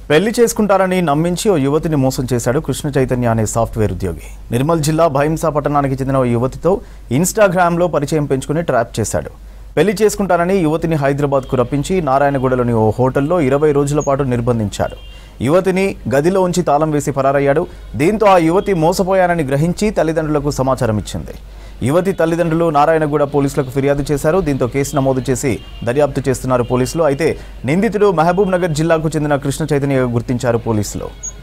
పెళ్లి చేసుకుంటారని నమ్మించి ఓ యువతిని మోసం చేశాడు కృష్ణ చైతన్య అనే సాఫ్ట్వేర్ ఉద్యోగి. నిర్మల్ జిల్లా భైంసా పట్టణానికి చెందిన ఓ యువతితో ఇన్‌స్టాగ్రామ్‌లో పరిచయం పెంచుకుని ట్రాప్ చేశాడు. పెళ్లి చేసుకుంటారని యువతిని హైదరాబాద్‌కు రప్పించి నారాయణగూడలోని ఓ హోటల్లో 20 రోజుల పాటు నిర్బంధించాడు. యువతిని గదిలో ఉంచి తాళం వేసి పరారయ్యాడు. దీంతో ఆ యువతి మోసపోయానని గ్రహించి తల్లిదండ్రులకు సమాచారం ఇచ్చింది. యువతి తల్లిదండ్రులు నారాయణగూడ పోలీసులకు ఫిర్యాదు చేశారు. దీంతో కేసు నమోదు చేసి దర్యాప్తు చేస్తున్నారు పోలీసులు. అయితే నిందితుడు మహబూబ్ నగర్ జిల్లాకు చెందిన కృష్ణ చైతన్యగా గుర్తించారు పోలీసులు.